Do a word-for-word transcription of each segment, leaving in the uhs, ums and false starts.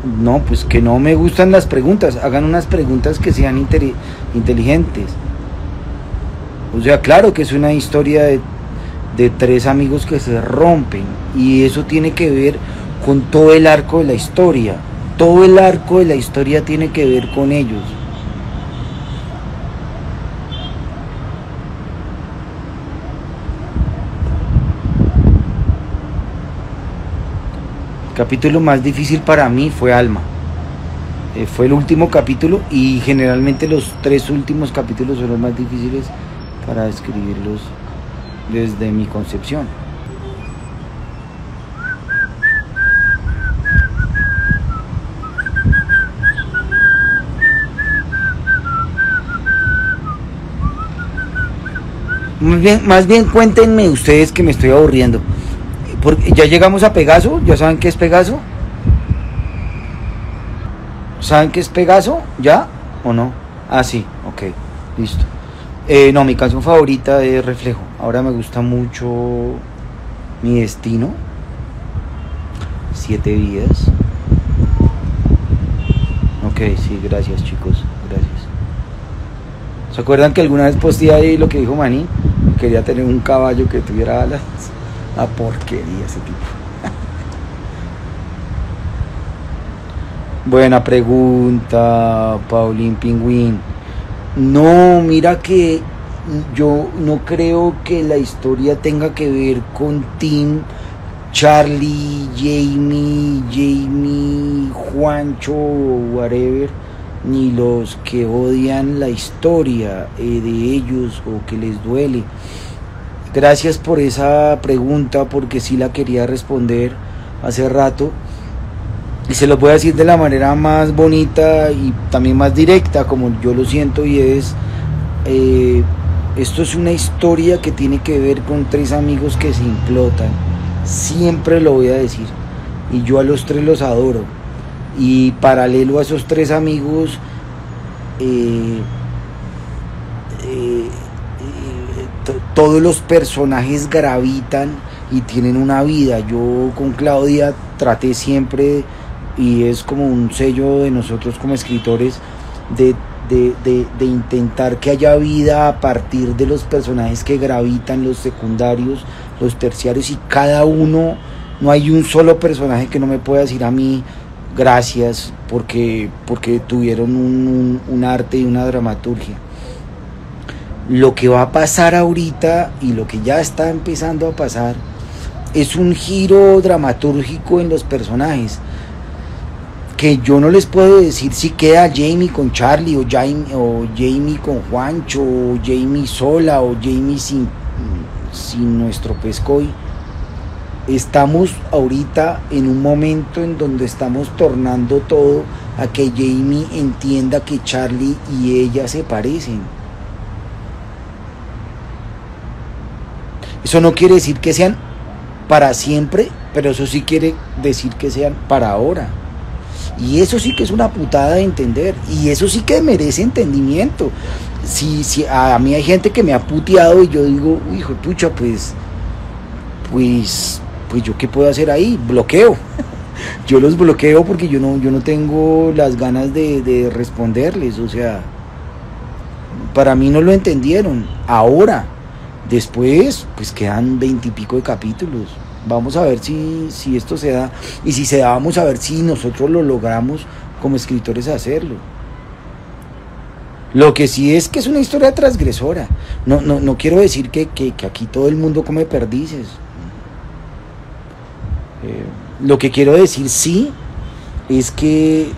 No, pues que no me gustan las preguntas. Hagan unas preguntas que sean inteligentes. O sea, claro que es una historia de, de tres amigos que se rompen. Y eso tiene que ver con todo el arco de la historia. Todo el arco de la historia tiene que ver con ellos. El capítulo más difícil para mí fue Alma. Eh, fue el último capítulo y generalmente los tres últimos capítulos son los más difíciles para escribirlos desde mi concepción. Más bien, más bien cuéntenme ustedes que me estoy aburriendo. Porque ya llegamos a Pegaso, ¿ya saben qué es Pegaso? ¿Saben qué es Pegaso? ¿Ya? ¿O no? Ah, sí, ok, listo. Eh, no, mi canción favorita es Reflejo. Ahora me gusta mucho Mi Destino, Siete Vidas. Ok, sí, gracias chicos, gracias. ¿Se acuerdan que alguna vez posteé ahí lo que dijo Manny? Quería tener un caballo que tuviera alas. A porquería ese tipo. Buena pregunta, Paulín Pingüín. No, mira que yo no creo que la historia tenga que ver con Tim, Charlie, Jamie, Jamie, Juancho, whatever, ni los que odian la historia eh, de ellos o que les duele. Gracias por esa pregunta, porque sí la quería responder hace rato y se lo voy a decir de la manera más bonita y también más directa como yo lo siento, y es eh, esto es una historia que tiene que ver con tres amigos que se implotan. Siempre lo voy a decir, y yo a los tres los adoro, y paralelo a esos tres amigos eh, eh, todos los personajes gravitan y tienen una vida. Yo con Claudia traté siempre, y es como un sello de nosotros como escritores, de, de, de, de intentar que haya vida a partir de los personajes que gravitan, los secundarios, los terciarios, y cada uno, no hay un solo personaje que no me pueda decir a mí gracias porque, porque tuvieron un, un, un arte y una dramaturgia. Lo que va a pasar ahorita y lo que ya está empezando a pasar es un giro dramatúrgico en los personajes, que yo no les puedo decir si queda Jamie con Charlie o Jamie, o Jamie con Juancho, o Jamie sola, o Jamie sin, sin nuestro Pescoy. Estamos ahorita en un momento en donde estamos tornando todo a que Jamie entienda que Charlie y ella se parecen. Eso no quiere decir que sean para siempre, pero eso sí quiere decir que sean para ahora. Y eso sí que es una putada de entender, y eso sí que merece entendimiento. Si, si a mí hay gente que me ha puteado y yo digo, hijo de pucha, pues, pues, pues yo qué puedo hacer ahí, bloqueo. Yo los bloqueo porque yo no, yo no tengo las ganas de, de responderles. O sea, para mí no lo entendieron. Ahora, después, pues quedan veintipico de capítulos. Vamos a ver si, si esto se da, y si se da, vamos a ver si nosotros lo logramos como escritores hacerlo. Lo que sí es que es una historia transgresora. No, no, no quiero decir que, que, que aquí todo el mundo come perdices. Eh, lo que quiero decir sí es que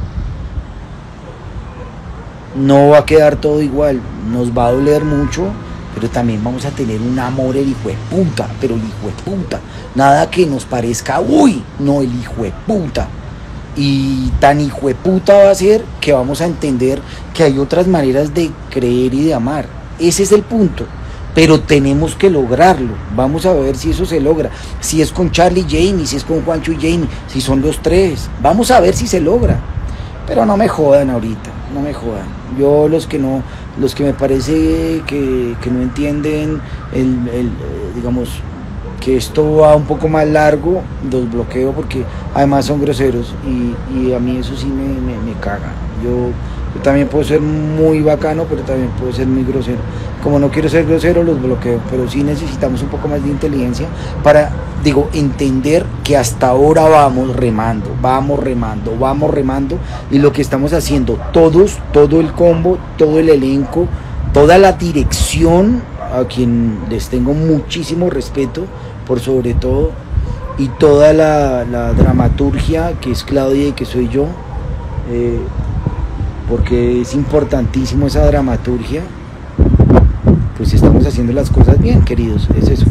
no va a quedar todo igual. Nos va a doler mucho, pero también vamos a tener un amor el hijo de puta, pero el hijo de puta. Nada que nos parezca, uy, no, el hijo de puta. Y tan hijo de puta va a ser que vamos a entender que hay otras maneras de creer y de amar. Ese es el punto. Pero tenemos que lograrlo. Vamos a ver si eso se logra. Si es con Charlie y Jamie, si es con Juancho y Jamie, si son los tres. Vamos a ver si se logra. Pero no me jodan ahorita, no me jodan. Yo los que no, los que me parece que, que no entienden el, el, digamos, que esto va un poco más largo, los bloqueo porque además son groseros y, y a mí eso sí me, me, me caga. Yo, yo también puedo ser muy bacano, pero también puedo ser muy grosero. Como no quiero ser grosero, los bloqueo, pero sí necesitamos un poco más de inteligencia para, digo, entender que hasta ahora vamos remando, vamos remando, vamos remando, y lo que estamos haciendo todos, todo el combo, todo el elenco, toda la dirección, a quien les tengo muchísimo respeto, por sobre todo, y toda la, la dramaturgia, que es Claudia y que soy yo, eh, porque es importantísimo esa dramaturgia. Pues estamos haciendo las cosas bien, queridos, es eso.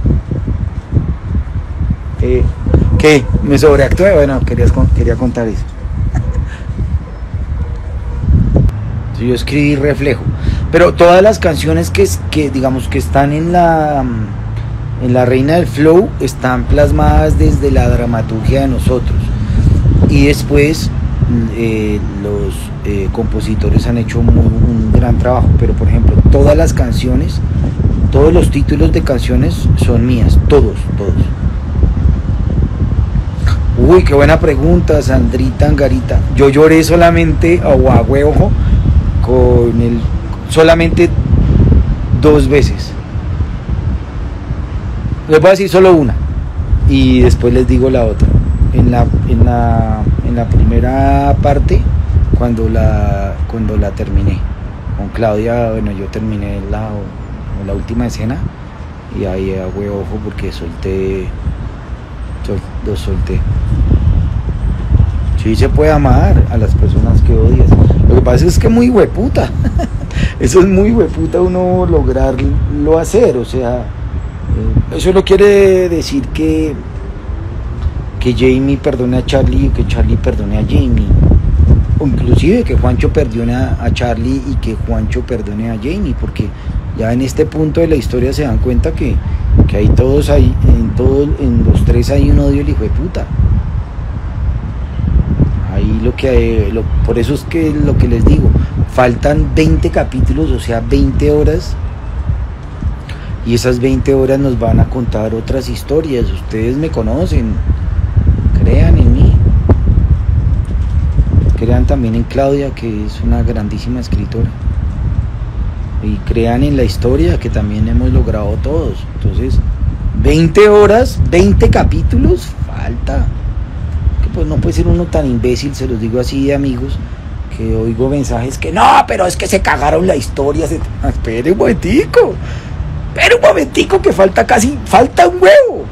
Eh, ¿Qué? ¿Me sobreactué? Bueno, quería, quería contar eso. Sí, yo escribí Reflejo, pero todas las canciones que, que digamos que están en la en la Reina del Flow están plasmadas desde la dramaturgia de nosotros, y después eh, los eh, compositores han hecho muy, un gran trabajo. Pero por ejemplo, todas las canciones, todos los títulos de canciones son mías, todos, todos. Uy, qué buena pregunta, Sandrita Angarita. Yo lloré solamente, o a huevo, con el, solamente dos veces. Les voy a decir solo una y después les digo la otra. En la, en la, en la primera parte, cuando la, cuando la terminé con Claudia, bueno, yo terminé la, la última escena y ahí a huevo porque solté, sol, los solté. Sí se puede amar a las personas que odias. Lo que pasa es que es muy hueputa. Eso es muy hueputa uno lograrlo hacer. O sea, eh, eso no quiere decir que que Jamie perdone a Charlie o que Charlie perdone a Jamie. O inclusive que Juancho perdone a, a Charlie y que Juancho perdone a Jamie, porque ya en este punto de la historia se dan cuenta que, que hay todos ahí, en todos, en los tres hay un odio el hijo de puta. Ahí lo que hay, lo, por eso es que lo que les digo, faltan veinte capítulos, o sea, veinte horas, y esas veinte horas nos van a contar otras historias. Ustedes me conocen, crean en mí, crean también en Claudia, que es una grandísima escritora, y crean en la historia que también hemos logrado todos. Entonces, veinte horas, veinte capítulos, falta. Que pues no puede ser uno tan imbécil, se los digo así de amigos, que oigo mensajes que no, pero es que se cagaron la historia. Se... Ah, espere un momentico, espere un momentico que falta casi, falta un huevo.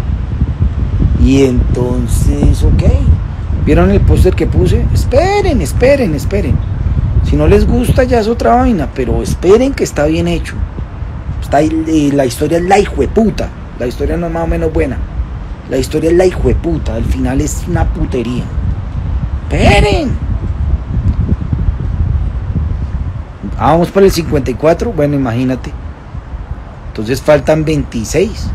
Y entonces, ok, ¿vieron el póster que puse? Esperen, esperen, esperen. Si no les gusta ya es otra vaina, pero esperen que está bien hecho. Está, eh, la historia es la hijueputa. La historia no es más o menos buena. La historia es la hijueputa. Al final es una putería. Esperen. Ah, vamos por el cincuenta y cuatro. Bueno, imagínate. Entonces faltan veintiséis.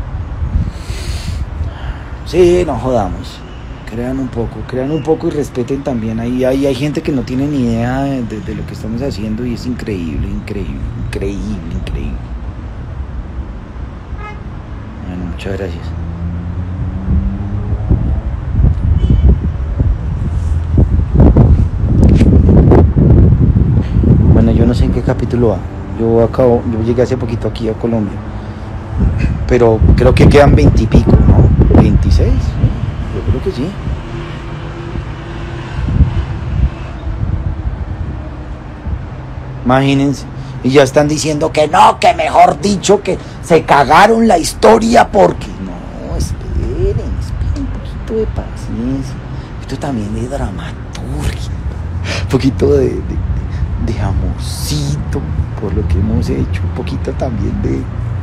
Sí, no jodamos. Crean un poco, crean un poco y respeten también. Ahí hay, hay gente que no tiene ni idea de, de, de lo que estamos haciendo, y es increíble, increíble, increíble, increíble. Bueno, muchas gracias. Bueno, yo no sé en qué capítulo va. Yo acabo, yo llegué hace poquito aquí a Colombia, pero creo que quedan veinte y pico, ¿no? veintiséis. Yo creo que sí. Imagínense. Y ya están diciendo que no, que mejor dicho, que se cagaron la historia porque... No, esperen, esperen, un poquito de paciencia. Un poquito también de dramaturgia. Un poquito de, de, de amorcito por lo que hemos hecho. Un poquito también de...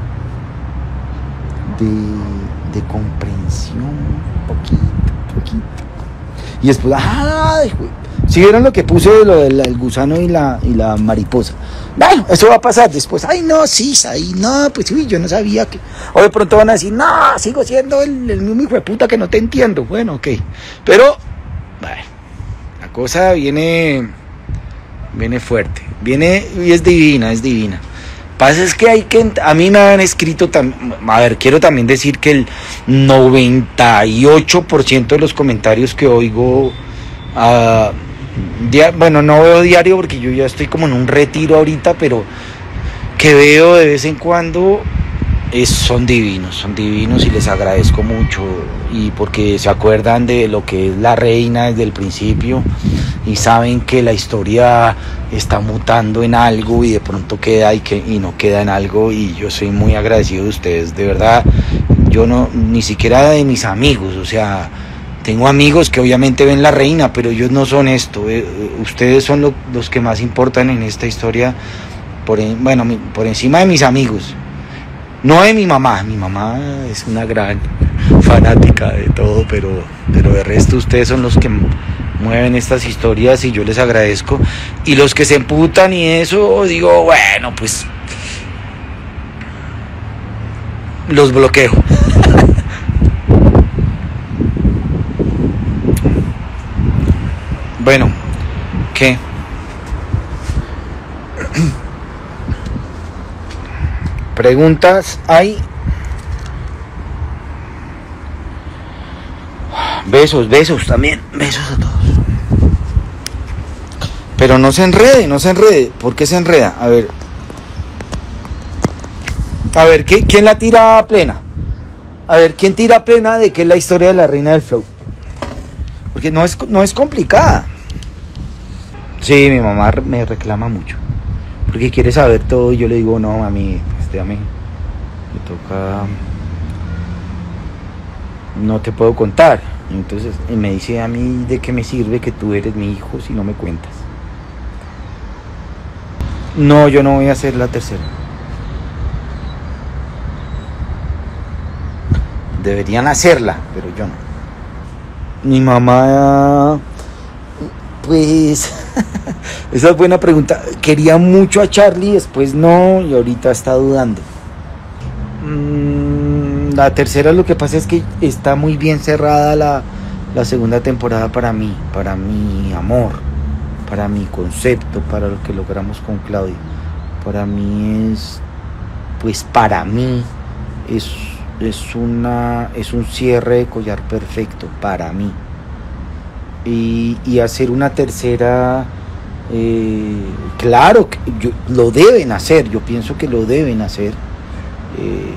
de... de comprensión, poquito, poquito. Y después, ¡ah! Si vieron lo que puse de lo del gusano y la, y la mariposa. Bueno, eso va a pasar después. Ay, no, sí, ahí, no, pues uy, yo no sabía que. O de pronto van a decir, no, sigo siendo el, el mismo hijo de puta que no te entiendo. Bueno, ok. Pero, bueno, la cosa viene, viene fuerte. Viene y es divina, es divina. pasa es que hay que, a mí me han escrito, a ver, quiero también decir que el noventa y ocho por ciento de los comentarios que oigo, uh, dia, bueno, no veo diario porque yo ya estoy como en un retiro ahorita, pero que veo de vez en cuando, es, son divinos, son divinos y les agradezco mucho, y porque se acuerdan de lo que es La Reina desde el principio y saben que la historia está mutando en algo y de pronto queda y, que, y no queda en algo, y yo soy muy agradecido de ustedes, de verdad. Yo no, ni siquiera de mis amigos, o sea, tengo amigos que obviamente ven La Reina, pero ellos no son esto, eh, ustedes son lo, los que más importan en esta historia, por, bueno, por encima de mis amigos. No de mi mamá, mi mamá es una gran fanática de todo, pero, pero de resto ustedes son los que mueven estas historias y yo les agradezco. Y los que se emputan y eso, digo, bueno, pues los bloqueo. Bueno, ¿qué? ¿Preguntas hay? Besos, besos también, besos a todos. Pero no se enrede, no se enrede. ¿Por qué se enreda? A ver. A ver, ¿quién, quién la tira plena? A ver, ¿quién tira plena de qué es la historia de La Reina del Flow? Porque no es, no es complicada. Sí, mi mamá me reclama mucho. Porque quiere saber todo y yo le digo, no, mami, este, a mí me toca, no te puedo contar. Entonces y me dice, a mí, ¿de qué me sirve que tú eres mi hijo si no me cuentas? No, yo no voy a hacer la tercera. Deberían hacerla, pero yo no. Mi mamá, pues, esa es buena pregunta. Quería mucho a Charlie, después no, y ahorita está dudando. Mm, la tercera, lo que pasa es que está muy bien cerrada la, la segunda temporada para mí, para mi amor, para mi concepto, para lo que logramos con Claudia. Para mí es, pues para mí es, es, una, es un cierre de collar perfecto para mí. Y, y hacer una tercera, eh, claro, yo, lo deben hacer, yo pienso que lo deben hacer. Eh,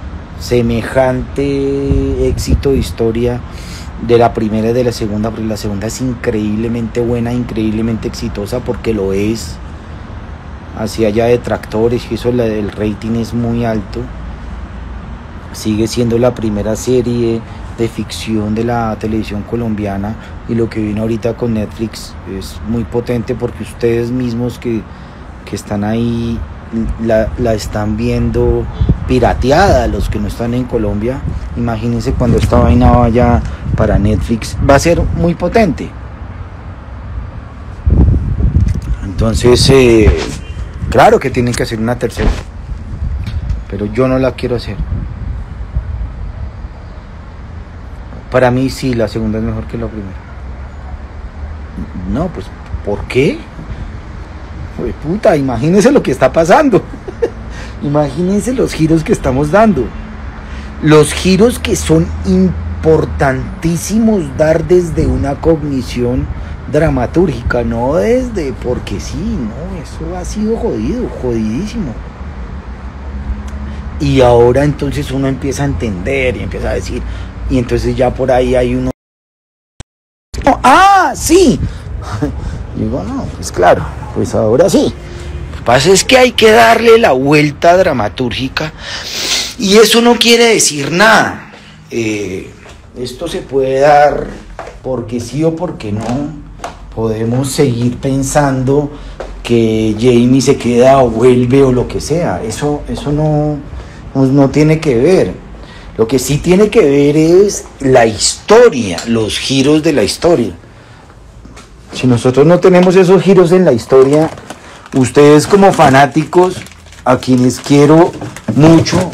semejante éxito de historia de la primera y de la segunda, porque la segunda es increíblemente buena, increíblemente exitosa, porque lo es. Así haya detractores y eso, el rating es muy alto. Sigue siendo la primera serie de ficción de la televisión colombiana, y lo que viene ahorita con Netflix es muy potente porque ustedes mismos que, que están ahí la, la están viendo pirateada, los que no están en Colombia. Imagínense cuando esta vaina vaya para Netflix, va a ser muy potente. Entonces, eh, claro que tienen que hacer una tercera, pero yo no la quiero hacer. Para mí sí, la segunda es mejor que la primera. No, pues, ¿por qué? Pues puta, imagínense lo que está pasando. Imagínense los giros que estamos dando. Los giros que son importantísimos dar desde una cognición dramatúrgica, no desde porque sí, no, eso ha sido jodido, jodidísimo. Y ahora entonces uno empieza a entender y empieza a decir, y entonces ya por ahí hay uno, oh, ah, sí. Y digo, no, pues claro, pues ahora sí. Lo que pasa es que hay que darle la vuelta dramatúrgica, y eso no quiere decir nada. Eh, esto se puede dar porque sí o porque no. Podemos seguir pensando que Jamie se queda o vuelve o lo que sea. Eso, eso no, no, no tiene que ver. Lo que sí tiene que ver es la historia, los giros de la historia. Si nosotros no tenemos esos giros en la historia, ustedes como fanáticos, a quienes quiero mucho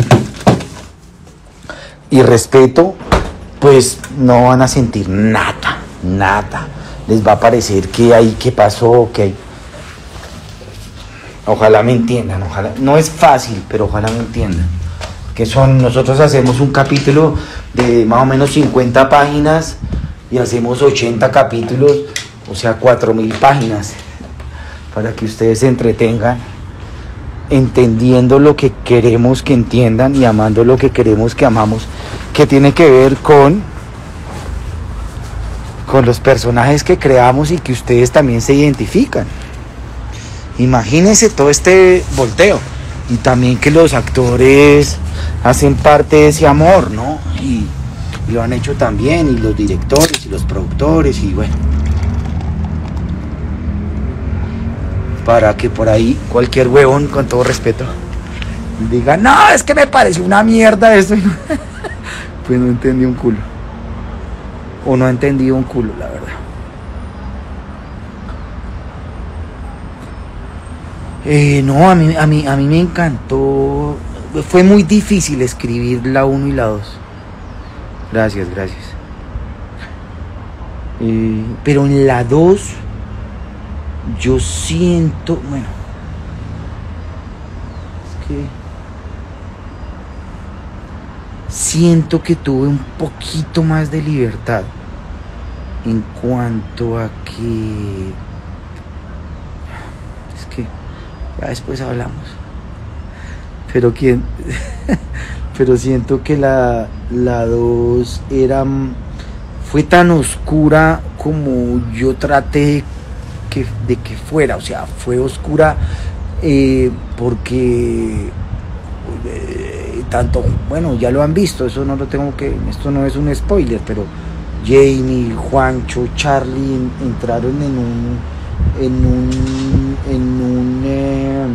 y respeto, pues no van a sentir nada, nada. Les va a parecer que ahí, ¿qué pasó? Ok. Ojalá me entiendan, ojalá. No es fácil, pero ojalá me entiendan. Que son, nosotros hacemos un capítulo de más o menos cincuenta páginas y hacemos ochenta capítulos, o sea, cuatro mil páginas, para que ustedes se entretengan, entendiendo lo que queremos que entiendan y amando lo que queremos que amamos, que tiene que ver con, con los personajes que creamos y que ustedes también se identifican. Imagínense todo este volteo. Y también que los actores hacen parte de ese amor, ¿no? Y, y lo han hecho también, y los directores y los productores, y bueno. Para que por ahí cualquier huevón, con todo respeto, diga, no, es que me pareció una mierda esto. Pues no entendí un culo. O no he entendido un culo, la verdad. Eh, no, a mí, a, mí, a mí me encantó. Fue muy difícil escribir la uno y la dos. Gracias, gracias. Eh, pero en la dos yo siento, bueno, es que siento que tuve un poquito más de libertad en cuanto a que, es que ya después hablamos, pero quién pero siento que la la dos era fue tan oscura como yo traté que, de que fuera, o sea, fue oscura eh, porque eh, tanto, bueno, ya lo han visto, eso no lo tengo que, esto no es un spoiler, pero Jamie, Juancho, Charlie en, entraron en un en un en un eh,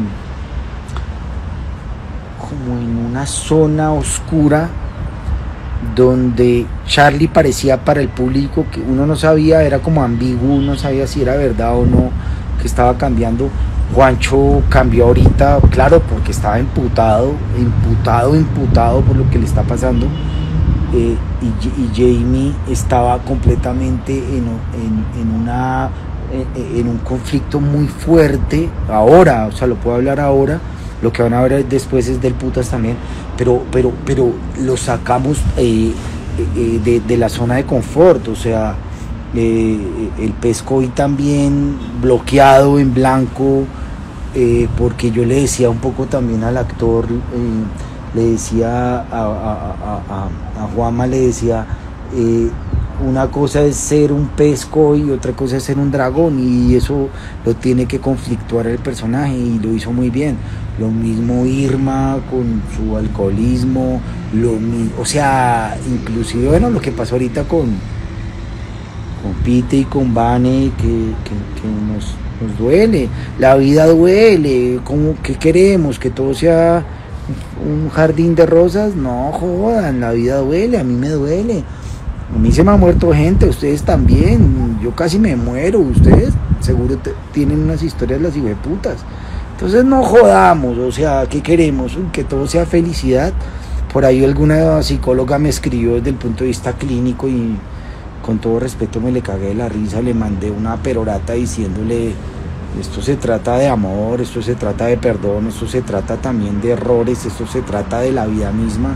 como en una zona oscura donde Charlie parecía para el público que uno no sabía, era como ambiguo, no sabía si era verdad o no que estaba cambiando. Juancho cambió ahorita, claro, porque estaba imputado, imputado, imputado por lo que le está pasando. Eh, y, y Jamie estaba completamente en, en, en una en, en un conflicto muy fuerte ahora, o sea, lo puedo hablar ahora, lo que van a ver después es del putas también, pero pero pero lo sacamos eh, eh, de, de la zona de confort, o sea, eh, el Pescoy también bloqueado en blanco, eh, porque yo le decía un poco también al actor, eh, le decía a, a, a, a, a Juanma, le decía, eh, una cosa es ser un pesco y otra cosa es ser un dragón, y eso lo tiene que conflictuar el personaje y lo hizo muy bien. Lo mismo Irma con su alcoholismo, lo mismo, o sea, inclusive, bueno, lo que pasó ahorita con, con Pete y con Vane, que, que, que nos, nos duele, la vida duele, ¿cómo, qué queremos? ¿Que todo sea un jardín de rosas? No jodan, la vida duele, a mí me duele. A mí se me ha muerto gente, ustedes también, yo casi me muero, ustedes seguro te, tienen unas historias las hijueputas. Entonces no jodamos, o sea, ¿qué queremos? Que todo sea felicidad. Por ahí alguna psicóloga me escribió desde el punto de vista clínico y con todo respeto me le cagué de la risa, le mandé una perorata diciéndole, esto se trata de amor, esto se trata de perdón, esto se trata también de errores, esto se trata de la vida misma.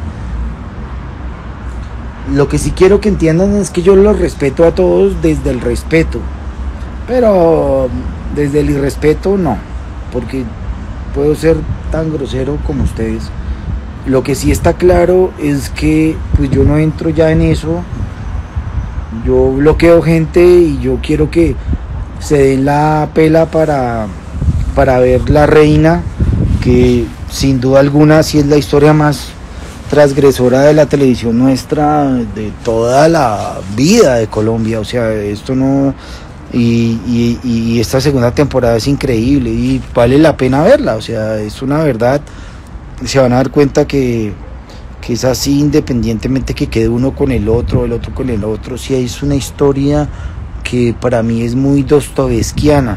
Lo que sí quiero que entiendan es que yo los respeto a todos desde el respeto, pero desde el irrespeto no, porque puedo ser tan grosero como ustedes. Lo que sí está claro es que pues yo no entro ya en eso, yo bloqueo gente y yo quiero que se den la pela para, para ver La Reina, que sin duda alguna sí es la historia más transgresora de la televisión nuestra, de toda la vida de Colombia, o sea, esto no, y, y, y esta segunda temporada es increíble y vale la pena verla, o sea, es una verdad, se van a dar cuenta que, que es así, independientemente que quede uno con el otro, el otro con el otro, sí es una historia que para mí es muy dostoyevskiana.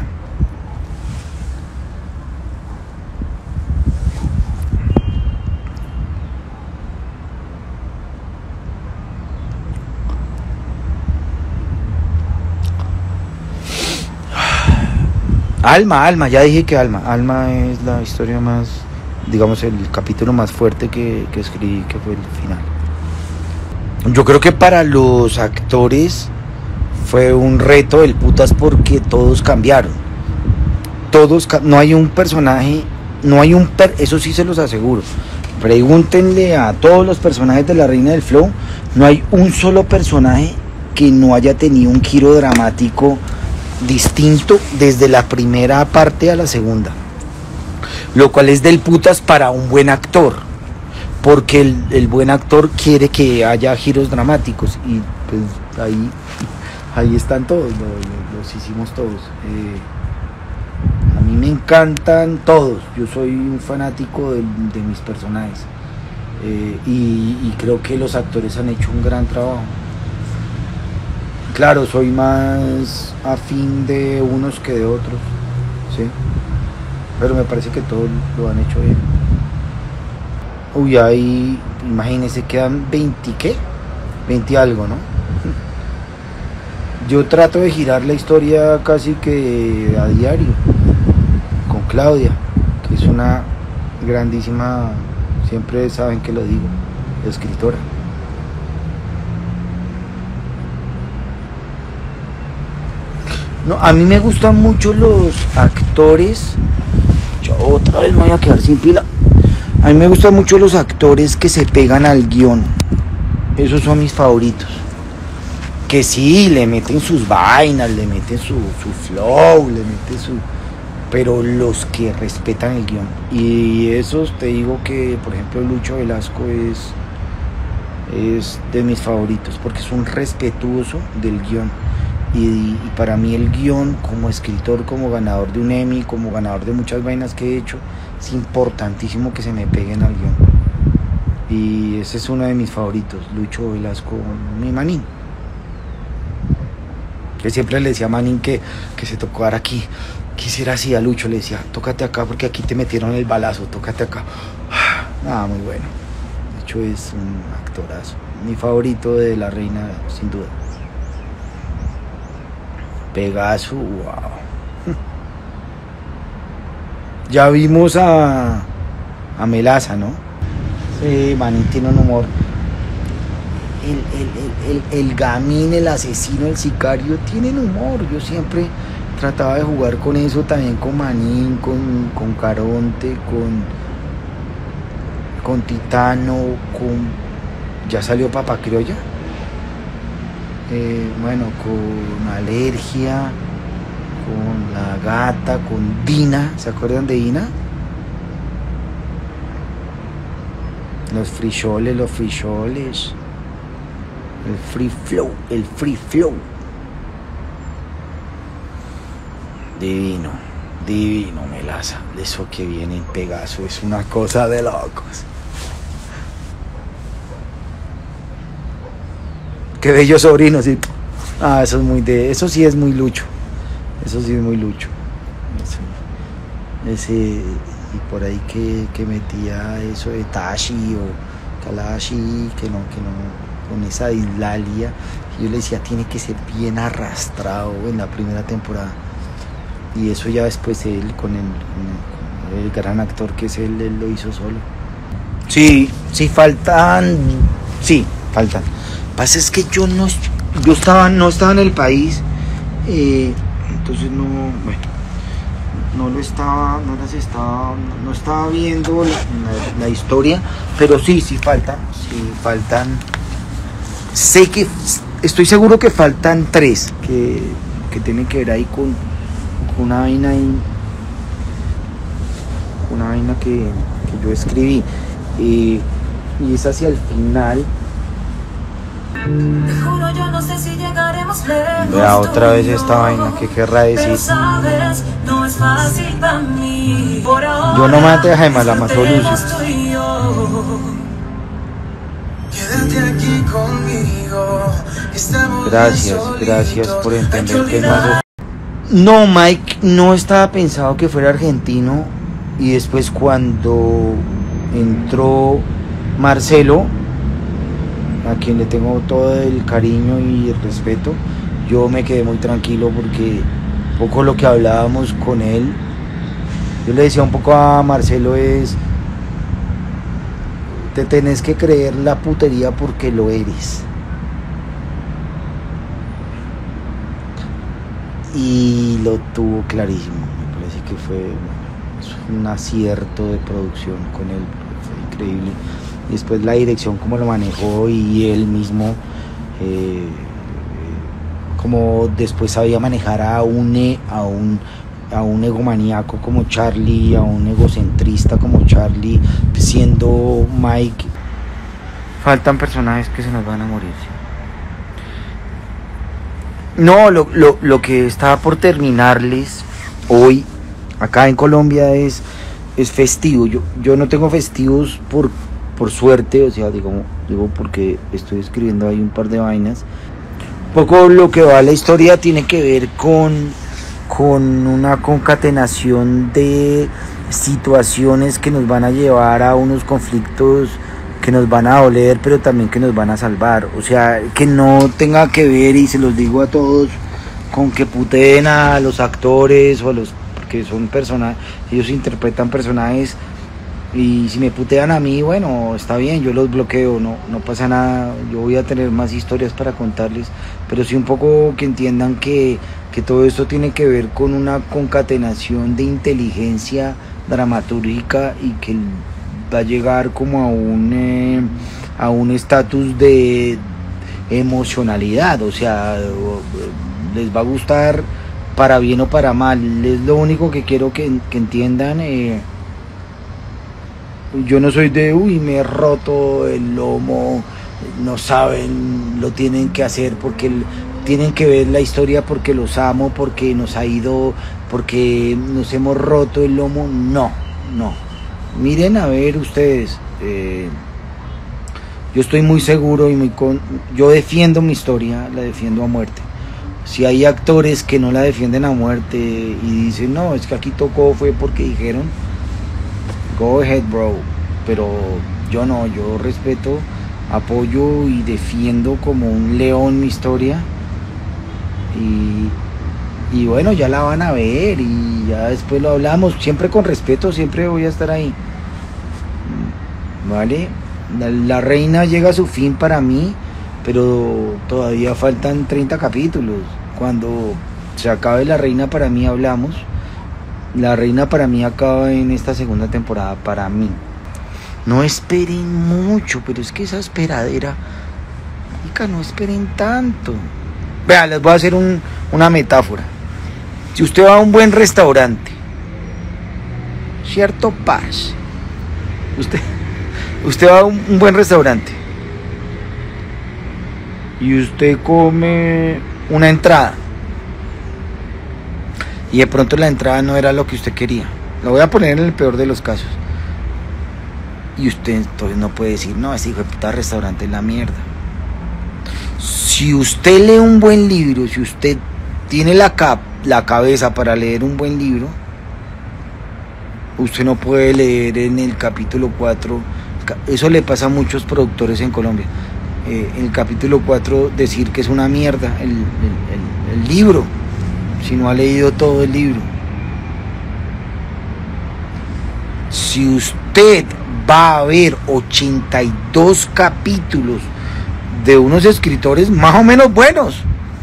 Alma, Alma, ya dije que Alma. Alma es la historia más, digamos, el capítulo más fuerte que, que escribí, que fue el final. Yo creo que para los actores fue un reto del putas porque todos cambiaron. Todos, no hay un personaje, no hay un, per, eso sí se los aseguro. Pregúntenle a todos los personajes de La Reina del Flow, no hay un solo personaje que no haya tenido un giro dramático distinto desde la primera parte a la segunda, lo cual es del putas para un buen actor, porque el, el buen actor quiere que haya giros dramáticos y pues ahí, ahí están todos, lo, lo, los hicimos todos. Eh, a mí me encantan todos, yo soy un fanático de, de mis personajes, eh, y, y creo que los actores han hecho un gran trabajo. Claro, soy más afín de unos que de otros, ¿sí? Pero me parece que todos lo han hecho bien. Uy, ahí, imagínense, quedan veinte, ¿qué? veinte algo, ¿no? Yo trato de girar la historia casi que a diario, con Claudia, que es una grandísima, siempre saben que lo digo, escritora. No, a mí me gustan mucho los actores. Yo otra vez me voy a quedar sin pila. A mí me gustan mucho los actores que se pegan al guión. Esos son mis favoritos. Que sí, le meten sus vainas, le meten su, su flow, le meten su... Pero los que respetan el guión. Y esos te digo que, por ejemplo, Lucho Velasco es, es de mis favoritos. Porque es un respetuoso del guión. Y, y para mí el guión, como escritor, como ganador de un Emmy, como ganador de muchas vainas que he hecho, es importantísimo que se me peguen al guión. Y ese es uno de mis favoritos, Lucho Velasco, mi manín. Que siempre le decía a Manín que, que se tocara aquí. Quisiera así a Lucho, le decía, tócate acá porque aquí te metieron el balazo, tócate acá. Ah, muy bueno. Lucho es un actorazo. Mi favorito de La Reina, sin duda. Pegaso, wow. Ya vimos a, a Melaza, ¿no? Sí, Manín tiene un humor. El, el, el, el, el gamín, el asesino, el sicario tienen humor. Yo siempre trataba de jugar con eso también con Manín, con, con Caronte, con, con Titano, con... ¿Ya salió Papá Criolla? Eh, bueno, con Alergia, con La Gata, con Dina, ¿se acuerdan de Dina? Los frijoles, los frijoles, el free flow, el free flow. Divino, divino Melaza, de eso que viene en Pegaso, es una cosa de locos. Qué bello sobrino, sí. Ah, eso es muy de. Eso sí es muy Lucho. Eso sí es muy Lucho. Ese, ese y por ahí que, que metía eso de Tashi o Kalashi, que no, que no, con esa Islalia. Yo le decía, tiene que ser bien arrastrado en la primera temporada. Y eso ya después él, con el, con el, el gran actor que es él, él lo hizo solo. Sí, sí faltan. Sí, faltan. Lo que pasa es que yo no, yo estaba, no estaba en el país, eh, entonces no, bueno, no lo estaba, no las estaba, no estaba viendo la, la, la historia, pero sí, sí faltan, sí faltan, sé que, estoy seguro que faltan tres, que, que tienen que ver ahí con, con una vaina ahí, una vaina que, que yo escribí, eh, y es hacia el final. Te juro, yo no sé si llegaremos lejos. Vea otra vez esta vaina, ¿qué querrá decir? Sabes, no es fácil para mí. Por ahora, yo no mate a Jaime, la mató Lucio. Quédate aquí conmigo. Gracias, gracias por entender que no hace... No, Mike no estaba pensado que fuera argentino. Y después cuando entró Marcelo, a quien le tengo todo el cariño y el respeto, yo me quedé muy tranquilo porque Un poco lo que hablábamos con él, yo le decía un poco a Marcelo es, te tenés que creer la putería porque lo eres. Y lo tuvo clarísimo, me parece que fue bueno, un acierto de producción con él, fue increíble. Y después la dirección, cómo lo manejó y él mismo, eh, como después sabía manejar a un, a un, a un egomaníaco como Charlie, a un egocentrista como Charlie, siendo Mike. Faltan personajes que se nos van a morir. No, lo, lo, lo que estaba por terminarles hoy, acá en Colombia, es, es festivo. Yo, yo no tengo festivos por, por suerte, o sea, digo, digo porque estoy escribiendo ahí un par de vainas. Un poco lo que va la historia tiene que ver con, con una concatenación de situaciones que nos van a llevar a unos conflictos que nos van a doler, pero también que nos van a salvar. O sea, que no tenga que ver, y se los digo a todos, con que puteen a los actores o a los, porque son personajes, ellos interpretan personajes, y si me putean a mí, bueno, está bien, yo los bloqueo, no, no pasa nada, yo voy a tener más historias para contarles, pero sí un poco que entiendan que, que todo esto tiene que ver con una concatenación de inteligencia dramatúrgica y que va a llegar como a un eh, a un estatus de emocionalidad, o sea, les va a gustar para bien o para mal, es lo único que quiero que, que entiendan. eh, yo no soy de uy, me he roto el lomo, no saben, lo tienen que hacer porque el, tienen que ver la historia porque los amo, porque nos ha ido, porque nos hemos roto el lomo, no, no. Miren a ver ustedes, eh, yo estoy muy seguro y muy con, yo defiendo mi historia, la defiendo a muerte. Si hay actores que no la defienden a muerte y dicen, no, es que aquí tocó fue porque dijeron, go ahead bro, pero yo no, yo respeto, apoyo y defiendo como un león mi historia. Y, y bueno, ya la van a ver y ya después lo hablamos, siempre con respeto, siempre voy a estar ahí. Vale, la, la reina llega a su fin para mí, pero todavía faltan treinta capítulos. Cuando se acabe la reina para mí hablamos. La reina para mí acaba en esta segunda temporada, para mí. No esperen mucho, pero es que esa esperadera, marica, no esperen tanto. Vean, les voy a hacer un, una metáfora. Si usted va a un buen restaurante, cierto Paz, usted usted va a un, un buen restaurante y usted come una entrada y de pronto la entrada no era lo que usted quería, lo voy a poner en el peor de los casos, y usted entonces no puede decir, no, ese hijo de puta restaurante es la mierda. Si usted lee un buen libro, si usted tiene la, cap, la cabeza para leer un buen libro, usted no puede leer en el capítulo cuatro, eso le pasa a muchos productores en Colombia, eh, en el capítulo cuatro decir que es una mierda el, el, el, el libro, si no ha leído todo el libro. Si usted va a ver ochenta y dos capítulos de unos escritores más o menos buenos,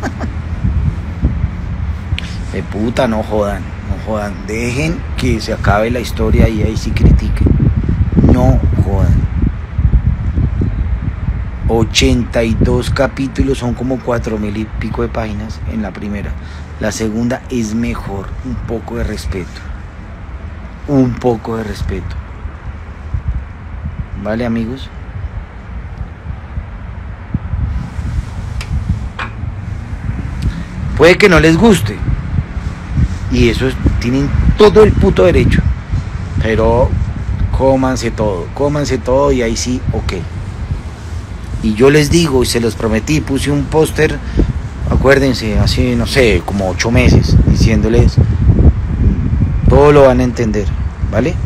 de puta, no jodan, no jodan, dejen que se acabe la historia y ahí sí critiquen, no jodan. ochenta y dos capítulos son como cuatro mil y pico de páginas en la primera. La segunda es mejor, un poco de respeto, un poco de respeto, ¿vale, amigos? Puede que no les guste, y eso es, tienen todo el puto derecho, pero cómanse todo, cómanse todo y ahí sí, ok. Y yo les digo, y se los prometí, puse un póster, acuérdense, hace, no sé, como ocho meses, diciéndoles, todo lo van a entender, ¿vale?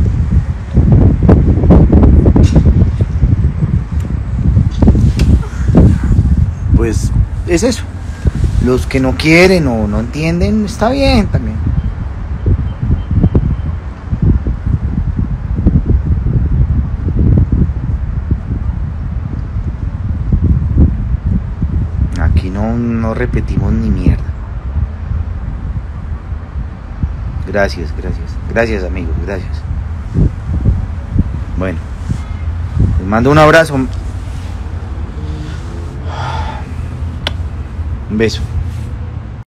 Pues es eso. los que no quieren o no entienden, está bien también. Aquí no, no repetimos ni mierda. Gracias, gracias. Gracias, amigos, gracias. Bueno, les mando un abrazo. Un beso.